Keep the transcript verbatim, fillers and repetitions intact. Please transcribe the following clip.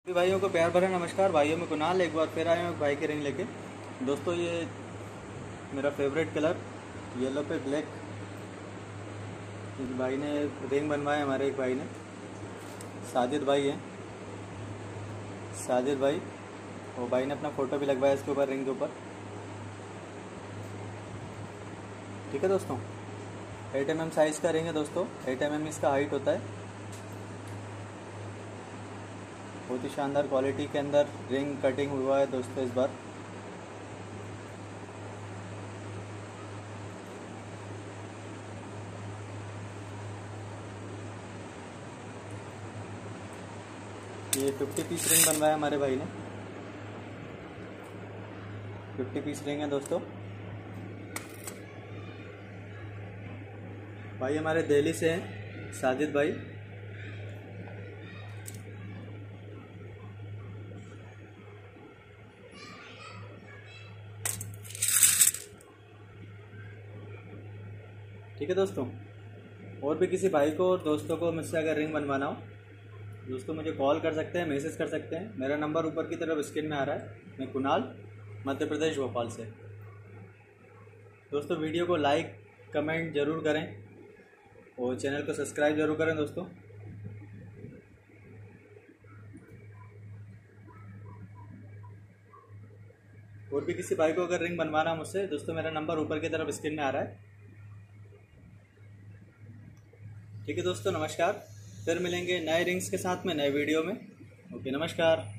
सभी भाइयों को प्यार भरा नमस्कार। भाइयों में कुणाल एक बार फिर आए हैं भाई की रिंग लेके। दोस्तों ये मेरा फेवरेट कलर येलो पे ब्लैक, इस भाई ने रिंग बनवाया हमारे एक भाई ने, साजिद भाई हैं, साजिद भाई। वो भाई ने अपना फ़ोटो भी लगवाया इसके ऊपर, रिंग के ऊपर। ठीक है दोस्तों, एट एम एम साइज़ का रिंग है दोस्तों, एट एम एम इसका हाइट होता है। बहुत ही शानदार क्वालिटी के अंदर रिंग कटिंग हुआ है दोस्तों इस बार। ये फिफ्टी पीस रिंग बनवाया हमारे भाई ने, फिफ्टी पीस रिंग है दोस्तों। भाई हमारे दिल्ली से हैं, साजिद भाई। ठीक है दोस्तों, और भी किसी भाई को और दोस्तों को मुझसे अगर रिंग बनवाना हो दोस्तों मुझे कॉल कर सकते हैं, मैसेज कर सकते हैं। मेरा नंबर ऊपर की तरफ स्क्रीन में आ रहा है। मैं कुणाल, मध्य प्रदेश, भोपाल से। दोस्तों वीडियो को लाइक कमेंट ज़रूर करें और चैनल को सब्सक्राइब ज़रूर करें दोस्तों। और भी किसी भाई को अगर रिंग बनवाना मुझसे दोस्तों, मेरा नंबर ऊपर की तरफ स्क्रीन में आ रहा है। ठीक है दोस्तों, नमस्कार। फिर मिलेंगे नए रिंग्स के साथ में नए वीडियो में। ओके, नमस्कार।